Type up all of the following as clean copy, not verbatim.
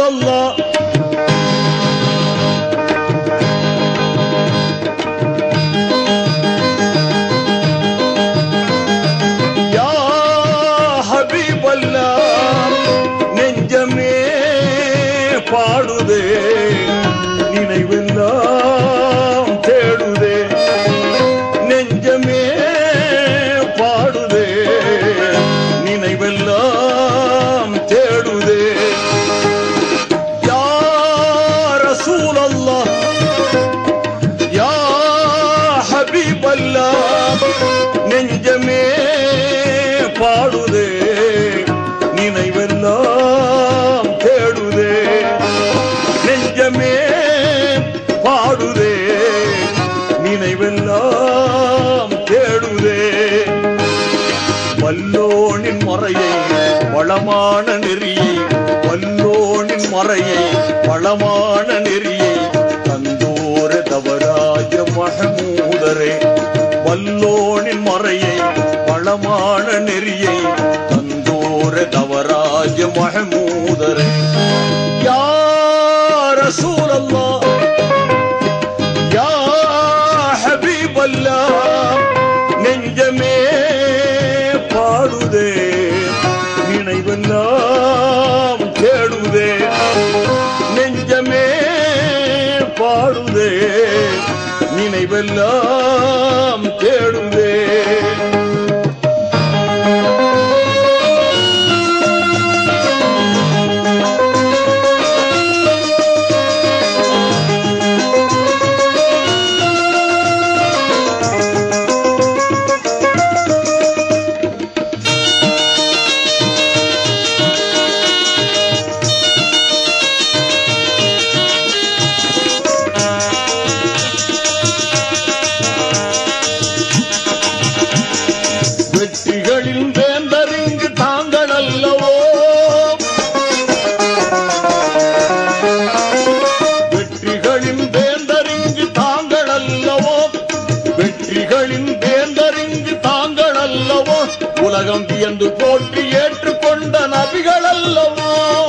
الله يا حبيب الله நெஞ்சமே பாடுதே நினைவெல்லாம் தேடுதே நெஞ்சமே பாடுதே நினைவெல்லாம் தேடுதே யா ரசூல் அல்லாஹ் யா ஹபீப் அல்லாஹ் நெஞ்சமே பாடுதே நினைவெல்லாம் தேடுதே நெஞ்சமே பாடுதே நினைவெல்லாம் தேடுதே வல்லோனின் மறையை வளமான நெறியை வல்லோனின் மறையை வளமான நெறியை தந்தோர தவராஜ மஹமூதரே வல்லோனின் மறையை வளமான நெறியை தந்தோர தவராஜ மஹமூதரே யா ரசூல் அல்லாஹ் யா ஹபீப் அல்லாஹ் நெஞ்சமே பாடுதே நினைவெல்லாம் தேடுதே நெஞ்சமே பாடுதே நினைவெல்லாம் தேடுதே வெற்றிகளின் வேந்தரிங்கு தாங்கள் அல்லவோ வெற்றிகளின் வேந்தரிங்கு தாங்கள் அல்லவோ வெற்றிகளின் வேந்தரிங்கு தாங்கள் அல்லவோ உலகம் வியந்து போற்றி ஏற்றுக்கொண்ட நபிகள் அல்லவோ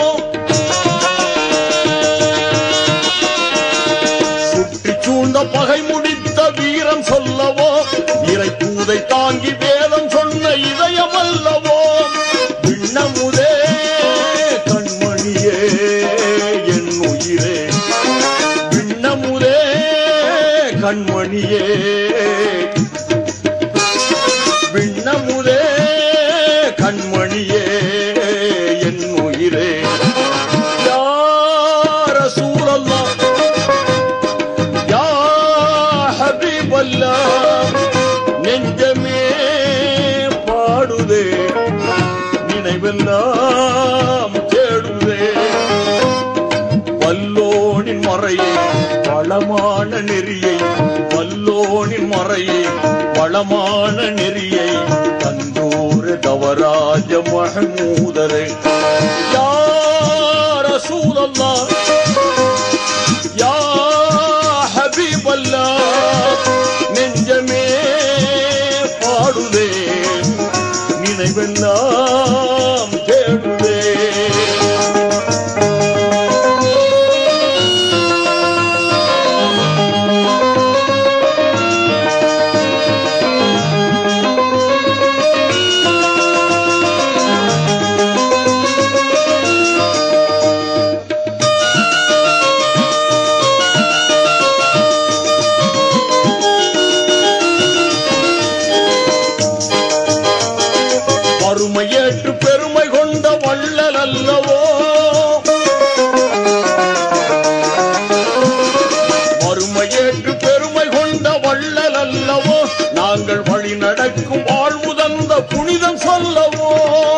சுற்றி சூழ்ந்த பகை முடித்த வீரம் சொல்லவோ இறை தூதை தாங்கி வேதம் சொன்ன இதயம் அல்லவோ விண்ணமுதே கண்மணியே என் உயிரே விண்ணமுதே கண்மணியே விண்ணமுதே கண்மணியே என் உயிரே யா ரசூல் அல்லாஹ் யா ஹபீப் அல்லாஹ் நெஞ்சமே பாடுதே நினைவெல்லாம் தேடுதே வல்லோனின் மறையை வளமான நெறியை வல்லோனின் மறையை வளமான நெறியை தந்தோர தவராஜ மஹமூதரே யா ரசூல் அல்லாஹ் யா ஹபீப் அல்லாஹ் நெஞ்சமே பாடுதே நினைவெல்லாம் தேடுதே வறுமையேற்று பெருமை கொண்ட வள்ளல் அல்லவோ வறுமையேற்று பெருமை கொண்ட வள்ளல் அல்லவோ நாங்கள் வழி நடக்கும் வாழ்வு தந்த புனிதம் சொல்லவோ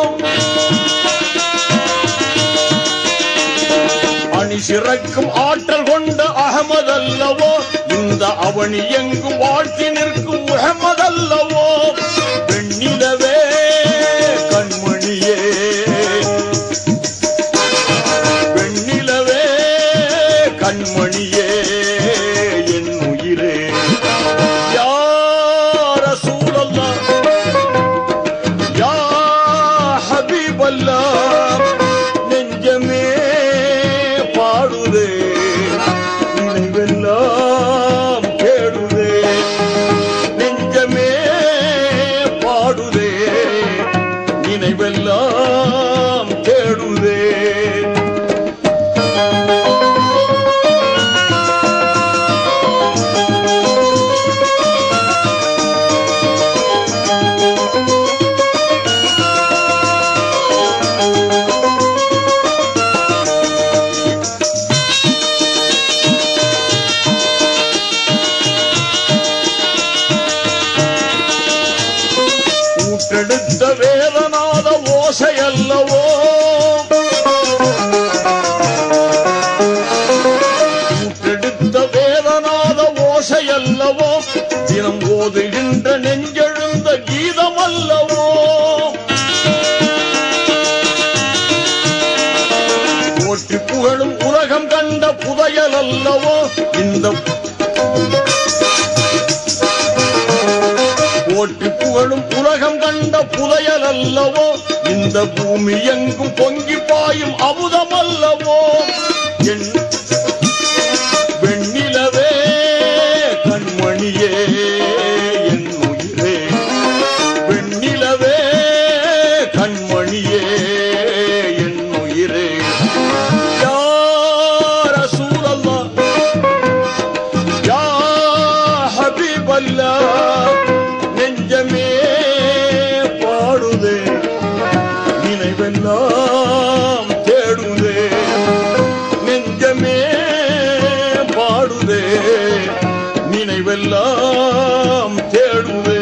அணி சிறக்கும் ஆற்றல் கொண்ட அகமது அல்லவோ இந்த அவனி எங்கும் வாழ்த்தி நிற்கும் முஹம்மது அல்லவோ பெண்ணிலவே கண்மணியே பெண்ணிலவே கண்மணியே என் உயிரே யா ரசூல் அல்லாஹ் யா ஹபீப் அல்லாஹ் நெஞ்சமே ஊற்றெடுத்த வேதநாத ஓசையல்லவோ ஊற்றெடுத்த வேதநாத ஓசையல்லவோ தினம் ஓதுகின்ற நெஞ்செழுந்த கீதம் அல்லவோ போற்றி புகழும் உலகம் கண்ட புதையல் அல்லவோ இந்த போற்றி புகழும் உலகம் கண்ட புதையல் அல்லவோ இந்த பூமி எங்கும் பொங்கி பாயும் அமுதம் அல்லவோ என் வெண்ணிலவே கண்மணியே என் உயிரே வெண்ணிலவே கண்மணியே என் உயிரே யா ரசூலல்லாஹ் யா ஹபீபல்லாஹ் நெஞ்சமே பாடுதே நினைவெல்லாம் தேடுதே நெஞ்சமே பாடுதே நினைவெல்லாம் தேடுதே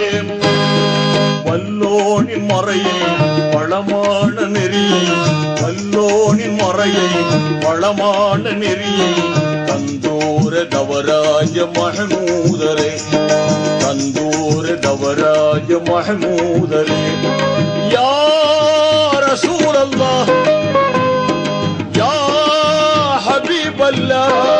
வல்லோனின் மறையை வளமான நெறியை வல்லோனின் மறையை வளமான நெறியை தந்தூர தவராஜ மஹமூதரே தந்தூர தவராஜ மஹமூதரே யா ரசூலல்லாஹ் யா ஹபீபல்லாஹ்